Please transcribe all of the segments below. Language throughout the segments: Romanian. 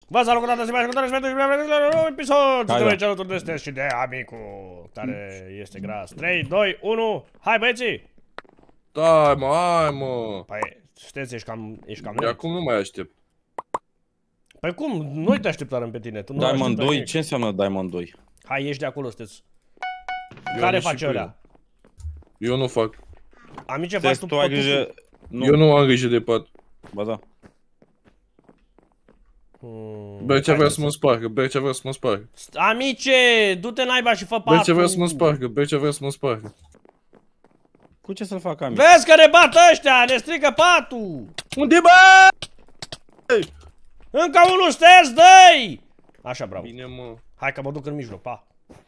Vă salut cu toată stimați cu toată un episod! Suntem aici alături de Stes și de amicul care este gras. 3, 2, 1, hai băieții! Da, mă, hai mă! Păi, Stes, ești cam De acum nu mai aștept. Păi cum? Noi te așteptăm pe tine, tu nu Diamond 2? Ce înseamnă Diamond 2? Hai, ieși de acolo, Stes. Care face ălea? Eu nu fac. Amice, faci tu ai grijă... Eu nu am grijă de pat. Ba da. Bercea vrea să mă spargă, Bercea vrea să mă spargă. Amice, du-te naiba și fă patul. Bercea vrea să mă spargă, Bercea vrea să mă spargă. Cu ce să-l fac, amic? Vezi că ne bat ăștia, ne strică patul! Unde bă? Încă unul, Stes, dă-i! Așa, bravo. Bine, mă. Hai că mă duc în mijloc, pa.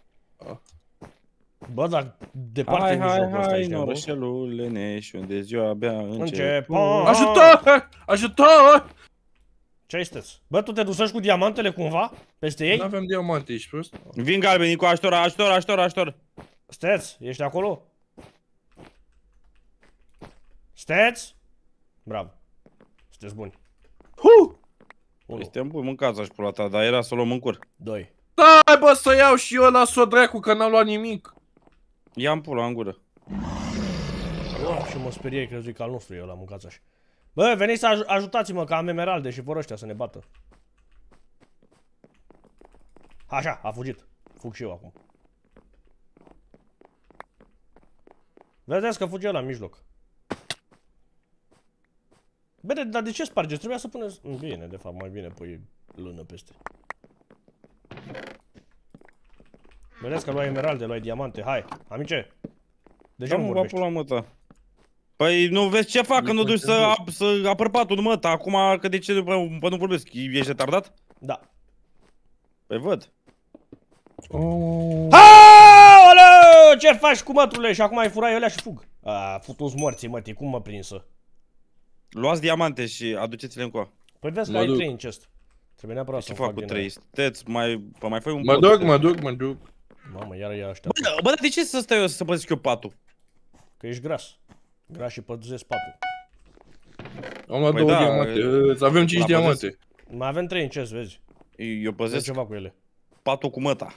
Bă, dar departe Hai, în hai, mijlocul ăsta hai, ești, noroșelul leneș, unde ziua abia începe. Începe. Ajutor! Ajutor! Ce-ai, Stes? Bă, tu te dusești cu diamantele cumva? Peste ei? Nu avem diamante, ești prost? Vin galbenii cu ajutor, ajutor, ajutor, ajutor. Stes, ești acolo? Stes? Bravo. Sunteți buni. Este bun, mâncați aș pula ta, dar era să o luăm în cur. 2. Stai bă să iau și eu, las-o dracu că n-am luat nimic. Ia-mi pula în gură. Și mă speriei, crezui că al nostru eu l-am mâncat așa. Bă, veniți să ajutați-mă că am emeralde și vor ăștia să ne bată. Așa, a fugit. Fug și eu acum. Vedeți că fuge la mijloc. Bine, dar de ce spargeți? Trebuia să puneți... Bine, de fapt, mai bine pui lână peste. Vedeți că luai emeralde, luai diamante, hai, amice. De ce nu vorbești? Pula mă ta. Păi nu vezi ce fac când nu duci să apăr patul, mă, ta, acum că de ce nu vorbesc? Ești retardat? Da. Păi văd. Aoleu, ce faci cu mătrule? Și acum ai furat ălea și fug. Futu-ți morții, mătii, cum mă prinsă? Luați diamante și aduceți-le încoa. Păi vezi că ai 3 în chest. Trebuie neapărat Ce să fac cu 3? Steți, mai fai un pot. Mă duc. Mamă, iară ea ăștia. Bă, dar de ce să stai eu să păzesc eu patul? Că ești gras. Gras și păzesc patul. Am luat 2 diamante, avem 5 diamante. Mai avem 3 în chest, vezi? Eu păzesc ceva cu ele. patul cu măta.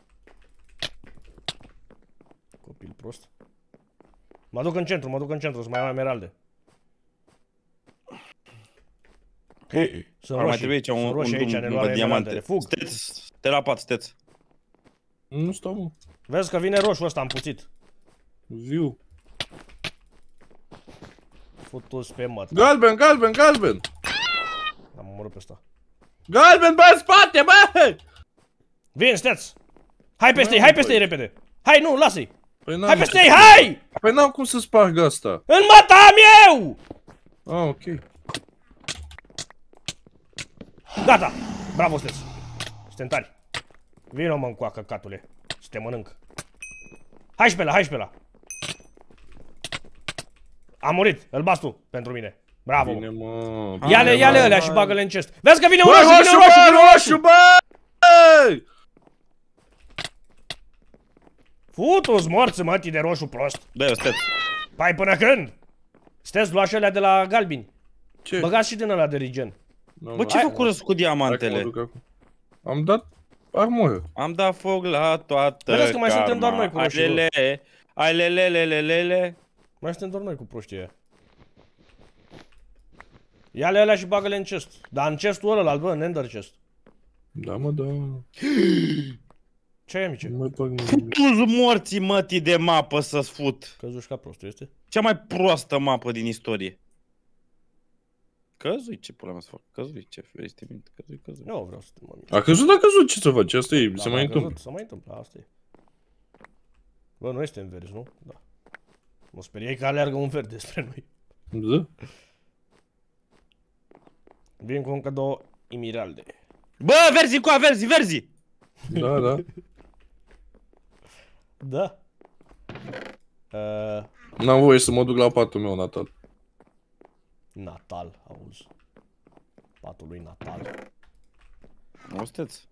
Copil prost. Mă duc în centru, să mai am emeralde. Sunt roșii, sunt roșii aici, ne luăm emeraldele. Fug! Steți, te la pat, steți. Nu stau, mă. Vezi că vine roșul ăsta împuțit. Viu. Futu-ți pe măt. Galben! Am omorât pe ăsta. Galben, bă, în spate, bă! Vin, steți! Hai peste ei repede! Hai, nu, lasă-i! Hai peste ei, hai! hai! Păi n-am cum să sparg asta. În măta am eu! Ok. Gata! Bravo, Steț! Suntem tari! Vino, mă, încoa, căcatule! Să te mănânc! Hai și pe ăla, Am murit! Îl bați tu pentru mine! Bravo! Bine, mă! Ia-le ălea și bagă-le în chest! Vezi că vine un roșu, bă! Futu-ți morți, mătii de roșu prost! Da, Steț! Pai până când? Steț, lua și ălea de la galbini! Ce? Băgați și din ăla de regen! Bă, ce făcură cu diamantele? Am dat armură. Am dat foc la toată. Vedeți că mai suntem doar noi cu roșii. Alelelelelele. Mai suntem doar noi cu proștii aia. Ia-le alea și bagă-le în chest. Dar în chestul ăla, bă, în ender chest. Da, mă, da. Ce ai, amice? Tu morții mătii de mapă să-ți fut. Căzuși ca prostul, este? Cea mai proastă mapă din istorie. Căzui, ce pula mea să fac? Căzui, ce fericite minte, căzui. Nu vreau să te mă A căzut, ce să faci? Asta e, se mai întâmplă. Se mai întâmplă, asta e. Bă, noi suntem verzi, nu? Da. Mă speriai că aleargă un verde spre noi. Da? Vin cu încă 2 emeralde. Bă, verzi cu verzi! Da. Da. N-am voie să mă duc la patul meu natal. Natal, auzi. Patul lui Natal. Nu steți?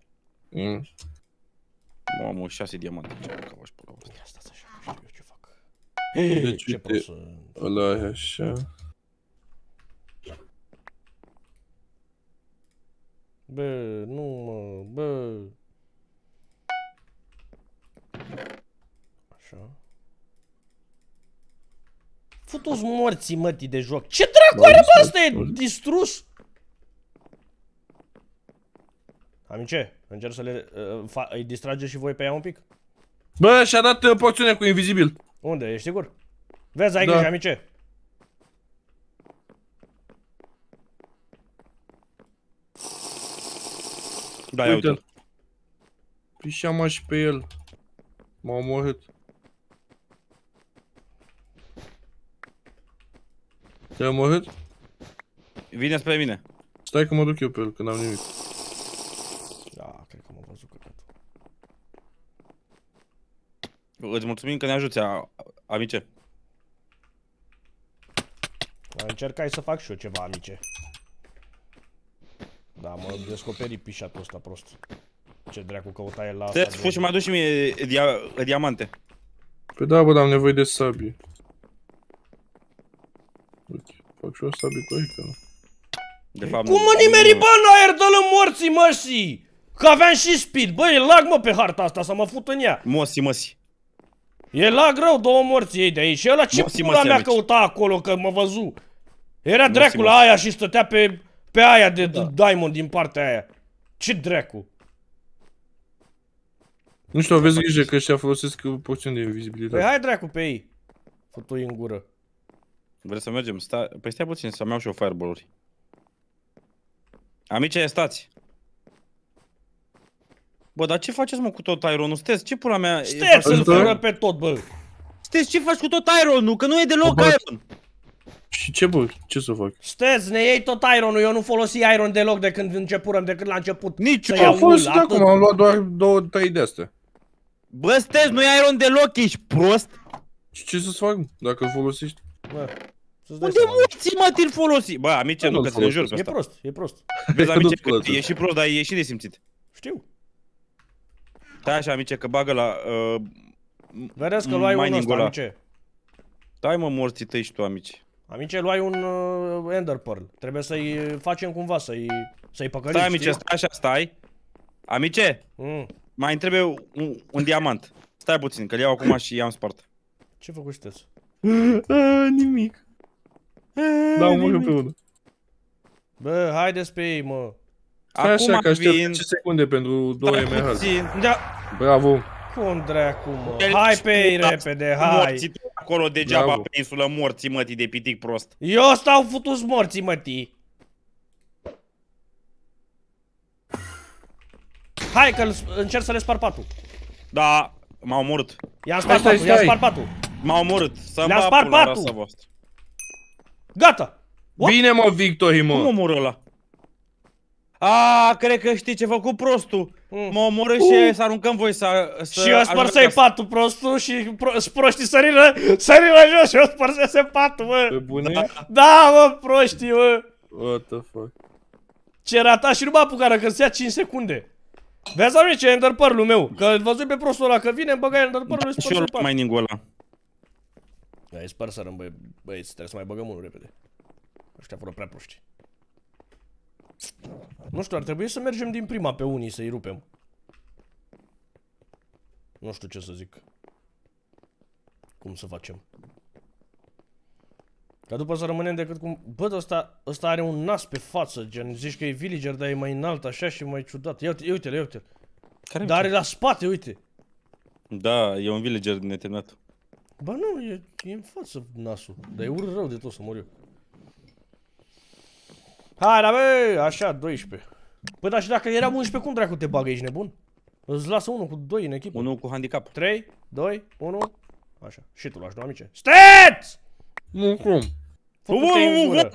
Mamă, 6 diamante. Ce fac avași pe la asta? Ia stați așa, nu știu eu ce fac. Deci, Ce uite, ăla e așa. bă, nu mă, bă. Așa. Futu-ți morții, mătii, de joc. Ce dracu are, bă, ăsta e distrus? Amice, încerc să le... îi distrage și voi pe ea un pic? Bă, și-a dat porțiunea cu invizibil. Unde, ești sigur? Vezi, ai grijă, amice. Da, ia uite-l. Pișeam și pe el. M-a omorât. Te-ai omorât? Vine spre mine. Stai că mă duc eu pe el, că n-am nimic. Da, cred că m-a văzut căcatul. Îți mulțumim că ne ajuți, amice. Încercai să fac și eu ceva, amice. Da, mă descoperi pișatul ăsta prost. Ce dracu căuta el la asta? Te-ți fugi și mă aduci și mie diamante. Păi da, bă, dar am nevoie de sabie. Uite, fac și o sabie cu aici, nu? De fapt, cum mă nimeri, bă, în aer, dă-l morții, măsii! Că aveam și speed, bă, e lag, mă, pe harta asta, să mă fut în ea. Mosi. E lag rău, două morții ei de aici. Și ăla ce pula mea căuta acolo, că mă văzu. Era dracu la aia și stătea pe aia de diamond din partea aia. Ce dracu? Nu știu, aveți grijă că ăștia folosesc porțiuni de invizibilitate. Păi hai dracu pe ei. Fătui în gură. Vrei să mergem? Păi stai puțin să-mi iau și eu fireball-uri. Amice, stați. Bă, dar ce faceți, mă, cu tot iron-ul? Sunteți, ce pula mea... Sunteți să-l fură pe tot, bă. Sunteți, ce faci cu tot iron-ul? Că nu e deloc iron. Și ce, bă? Ce să fac? Sunteți, ne iei tot iron-ul. Eu nu folosi iron deloc de când începurăm, decât la început. Nici am folosit acum, am luat doar 2-3 de astea. Bă, sunteți, nu e iron deloc, ești prost? Și ce să-ți fac, dacă îl folosești? Bă, unde morții, mă, te-l folosi? Bă, amice, nu, că ți-l înjur pe ăsta. E prost, e prost. Vezi, amice, că e și prost, dar e și nesimțit. Știu. Stai așa, amice, că bagă la... Vedeți că luai unul ăsta, amice. Dai, mă, morții tăi și tu, amice. Amice, luai un Ender Pearl. Trebuie să-i facem cumva, să-i păcălim. Stai, amice, stai așa, stai. Amice, mai îmi trebuie un diamant. Stai puțin, că-l iau acum și i-am spart. Ce făcut sunteți? Nimic. Da, omorât pe unul. Bă, haideți pe ei, mă. Stai așa, că aștept 10 secunde pentru 2 MH. Da. Bravo. Cum dracu, mă? Hai pe ei repede, hai. Morții acolo degeaba pe insulă, morții, mătii, de pitic prost. Eu stau futus morții, mătii. Hai că încerc să le spar patul. Da, m-a omorât. I-am spart patul, i-am spart patul. M-a omorât. Le-am spart patul. Gata. Bine, mă, Victorii, mă. Cum omoră ăla? Aaa, cred că știi ce făcut prostul. Mă omoră și să aruncăm voi să... Și eu spărsei patul, prostul, și proștii săriră jos și eu spărsese patul, mă. Pe bune? Da, mă, proștii, mă. What the fuck? Ce rata și nu mă apucară, că-ți ia 5 secunde. Vezi, amice, Ender Pearl-ul meu. Că văzui pe prostul ăla că vine, îmi băgai Ender Pearl-ul și spărsei patul. Și eu mining-ul ăla. Da, e spărsărăm, băieți, trebuie să mai băgăm unul repede. Ăștia fără prea proști. Nu știu, ar trebui să mergem din prima pe unii să-i rupem. Nu știu ce să zic. Cum să facem. Ca după să rămânem decât cum... Bă, ăsta are un nas pe față, gen, zici că e villager, dar e mai înalt așa și mai ciudat. Ia uite-l, ia uite-l. Dar are la spate, uite. Da, e un villager neterminat. Ba nu, e în față nasul. Dar e urât rău de tot să mor eu. Hai, da, bă, așa, 12. Păi, dar și dacă eram 11, cum dracu te bagă, ești nebun? Îți lasă unul cu 2 în echipă. Unul cu handicap. 3, 2, 1. Așa. Și tu lași, nu, amice. Steți! Nu, cum? Fă-te în gură.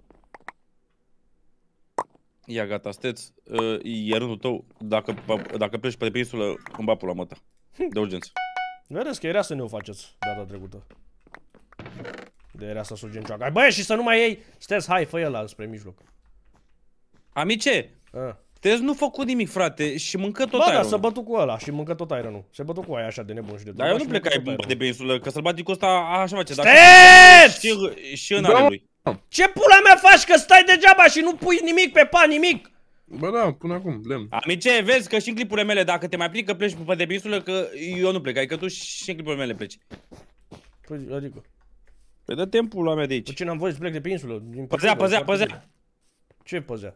Ia, gata, steți. E rândul tău. Dacă pleci pe insulă, îmi bat pula măta. De urgență. Vedeți că era să ne o faceți data trecută. De era să sugem cioacă. Hai, băie, și să nu mai iei. Steți, hai, fă el spre mijloc. Amice! Tezi nu făcut nimic, frate, și mâncă tot iron. Ba da, să bătu cu ăla și mâncă tot iron-ul. Se bătu cu aia așa de nebun și de tot. Dar eu nu plecai de pe insulă, că sălbaticul ăsta așa face. Steți! Și în ale lui. Ce pula mea faci, că stai degeaba și nu pui nimic pe pan, nimic? Bă, da, până acum, lemn. Amice, vezi că și în clipurile mele, dacă te mai plic că pleci pe de insulă, că eu nu plec, adică tu și în clipurile mele pleci. Păi, adică? Păi dă timpul la mea de aici. Păi ce n-am voie să plec de pe insulă? Păzea. Ce păzea?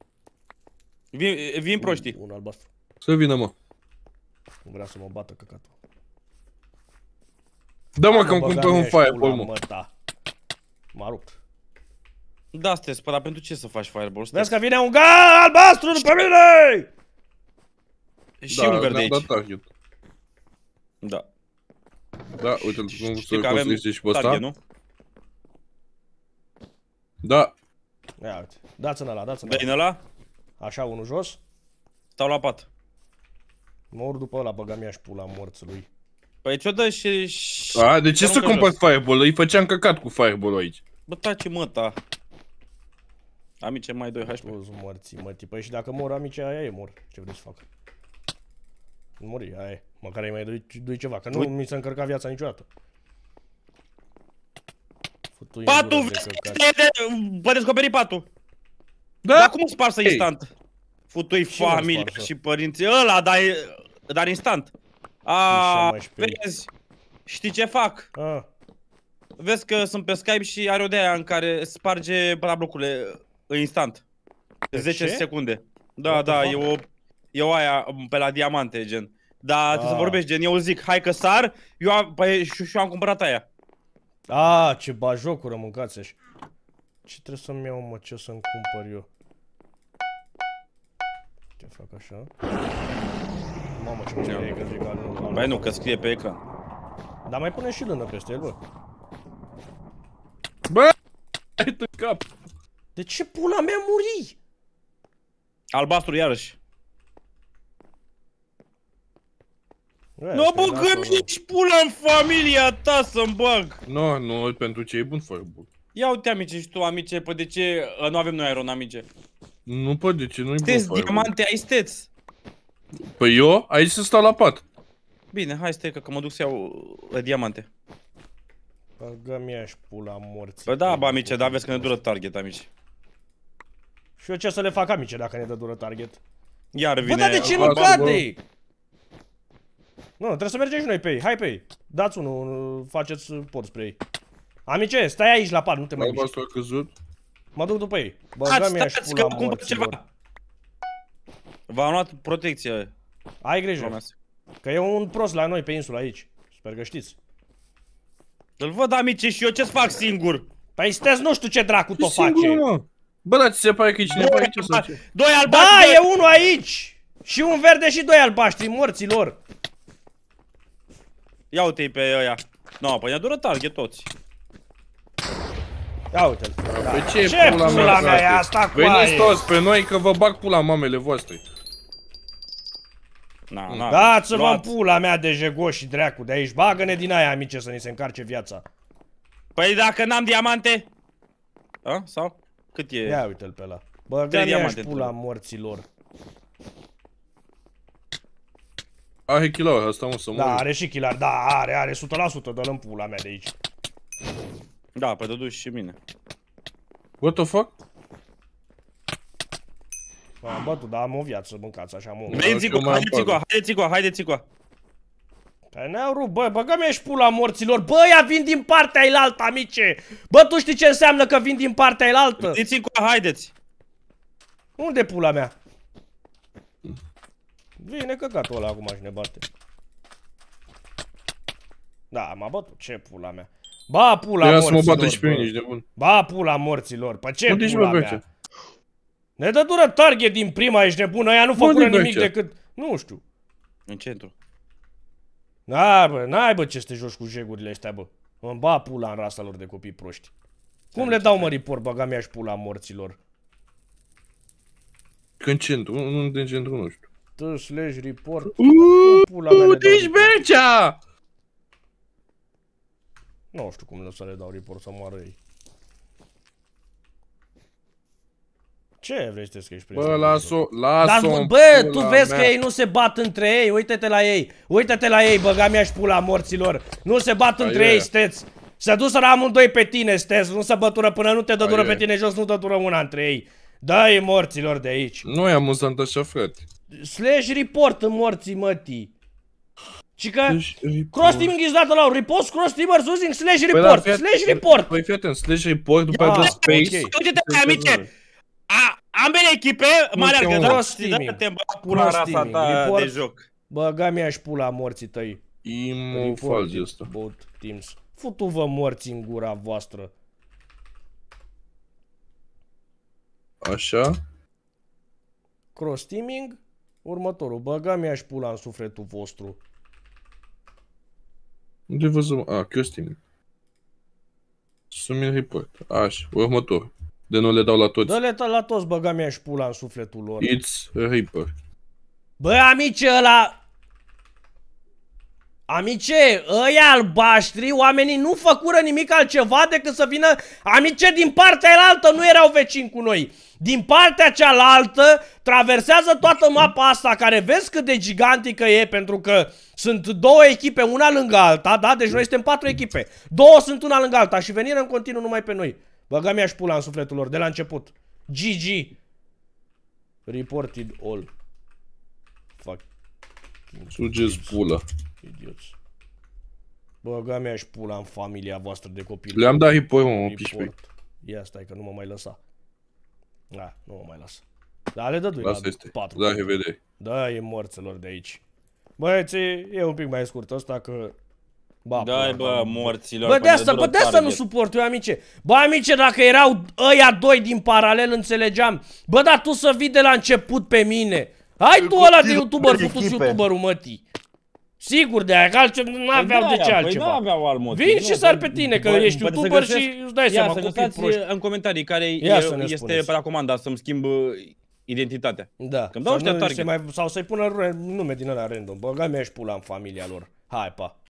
Vin proștii. Un albastru. Să vină, mă. Nu vrea să mă bată căcatul. Da, mă, că-mi cumpăr un fireball, mă. M-a rupt. Da, stes, dar pentru ce să faci fireball? Vezi că vine un albastru după mine! Și un verde aici. Da, target. Da. Da, uite-l cum să construiește și pe ăsta. Target, nu? Da. Ia uite, dați-n ăla, dați-n Dă-i în ăla? Așa, unul jos. Stau la pat. Mă urc după ăla, băga mi-aș pula morțului. Păi ți-o dă și... A, de ce să cumpăr fireball? Îi făceam căcat cu fireball aici. Bă, taci mă, ta. Amice, mai 2 HP. Toți morții, mă, tipă, și dacă mor amice, aia e, mor. Ce vrei să fac? Nu mori, aia e. Măcar îi mai doi ceva, că nu mi s-a încărcat viața niciodată. Patul, vezi că vă descoperi patul. Da? Dar cum sparsă instant? Futui familia și părinții ăla, dar instant. Vezi, știi ce fac? Vezi că sunt pe Skype și are o de-aia în care sparge la blocurile instant. 10 secunde. Da, da, e o aia pe la diamante, gen. Dar trebuie să vorbești, gen, eu zic, hai că sar, eu am cumpărat aia. Ce bajocură, mâncați așa. Ce trebuie să-mi iau, mă, ce să-mi cumpăr eu? Ce fac așa? Mamă, ce mă scrie că Băi nu, că scrie pe ecran. Dar mai pune și lână peste el, bă. Bă, ai în cap. De ce pula mea muri? Albastru iarăși. Nu băgăm nici pula în familia ta să-mi bag. Nu, pentru ce e bun fireball. Ia uite, amice, și tu, amice, păi de ce nu avem noi iron, amice? Nu, păi de ce nu e bun fireball? Diamante, ai steți. Păi eu aici să stau la pat. Bine, hai stai că mă duc să iau diamante. Băgă-mi aș pula morții. Păi da, bă, amice, dar vezi că ne dură target, amice. Și eu ce să le fac, amice, dacă ne dă dură target? Iar vine... Bă, dar de ce nu cade? Nu, trebuie să mergem și noi pe ei, hai pe ei. Dați unul, faceți pod spre ei. Amice, stai aici la pat, nu te mai miști. Albastru a căzut. Mă duc după ei. Băgă-mi aș pula morților. V-am luat protecție. Ai grijă, că e un prost la noi pe insula aici. Sper că știți. Îl văd, amice, și eu ce-ți fac singur? Păi sunteți nu știu ce dracu tot face. Bă, dar ți se pare că e cineva aici sau ce? Doi albaștri! Da, e unul aici! Și un verde și doi albaștri, morților. Ia uite-i pe ăia. No, păi ne dură target toți. Ia uite-l. Ce pula mea e asta cu aia? Veniți toți pe noi că vă bag pula mamele voastre. Dați-vă în pula mea de jegoși dracu de aici. Bagă-ne din aia, amice, să ni se încarce viața. Păi dacă n-am diamante? A? Sau? Cât e? Ia uite-l pe ăla. Băga-mi aș pula morților. Are killer asta, mă, să mă. Da, are și killer, da, are 100%, dă-l în pula mea de aici. Da, păi dă-duci și mine. What the fuck? M-am bătut, dar am o viață, mâncați așa mult. Haideți-i-co. Păi ne-au rupt, bă, băgă-mi și pula morților. Bă, ea vin din partea ailaltă, amice. Bă, tu știi ce înseamnă că vin din partea ailaltă? Haideți. Unde pula mea? Vine căcatul ăla acum și ne bate. Da, m-a bătut, ce pula mea. Ba, pula morților, să mă bată și pe mine, ești de bun. Ba, pula morților, pe ce pula mea? Ne dă dură target din prima, ești nebună, aia nu făcură nimic decât... Nu știu. În centru. Da, bă, n-ai bă ce să te joci cu jegurile astea, bă. Îmi ba pula în rasa lor de copii proști. Cum le dau mă report, băga mi-a și pula morților? Că în centru, nu în centru, nu știu. /report. Deci mergea! Nu știu cum să le dau report să moară ei. Ce vrei să te scrii? Bă, las-o. Bă, tu vezi că ei nu se bat între ei, uite-te la ei. Uite-te la ei, băga mi-a și pula morților. Nu se bat între ei, steți. Se duseră amândoi pe tine, steți, nu se bătură până nu te dă dură pe tine jos, nu dă dură una între ei. Dă-i morților de aici. Nu e amuzant așa, frate. Slash report în morții mătii. Și că cross teaming is not allowed. Repost cross teamers using slash report. Slash report. Păi fii atent, slash report după aia de space. Uite-te, amice! Ambele echipe mă alergă, dar te-mi bag pula rasa ta de joc. Băga mi-aș pula morții tăi. Falzi ăsta. Both teams. Futu-vă morți în gura voastră. Așa. Cross teaming. Următorul. Băga mi-aș pula în sufletul vostru. Unde văzut? cross teaming. Submit report. Așa, următor. De nu le dau la toți. Dă-le la toți, băga mi-aș pula în sufletul lor. It's report. Bă, amice, ăla... Amice, ăia albaștri, oamenii nu făcură nimic altceva decât să vină... Amice, din partea elaltă nu erau vecini cu noi. Din partea cealaltă traversează toată mapa asta, care vezi cât de gigantică e, pentru că sunt două echipe, una lângă alta, da? Deci noi suntem 4 echipe. Două sunt una lângă alta și veniră în continuu numai pe noi. Băga mi-aș pula în sufletul lor, de la început. GG. Reported all. Fuck. Sugeți pula. Idioți. Băga mi-aș pula în familia voastră de copil. Le-am dat report, mă, pișpei. Ia stai că nu mă mai lăsa. Da, nu mă mai lasă. Da, le dădui la 4. Da, revedere. Da, e morților de aici. Băieți, e un pic mai scurt ăsta că... Dai, bă, morților. Bă, de asta nu suport eu, amice. Bă, amice, dacă erau ăia doi din paralel, înțelegeam. Bă, dar tu să vii de la început pe mine. Hai tu ăla de youtuber, futu-ți youtuberul, mătii. Sigur de aia, că altceva nu aveau de ce altceva. Păi nu aveau alt motiv. Vin și sar pe tine, că ești youtuber și îți dai seama copii proști. Ia să lăsați în comentarii care este pe la comanda să-mi schimb identitatea. Da, că-mi dau ăștia target. Sau să-i pună nume din ăla random. Băga mi-aș pula în familia lor. Hai, pa.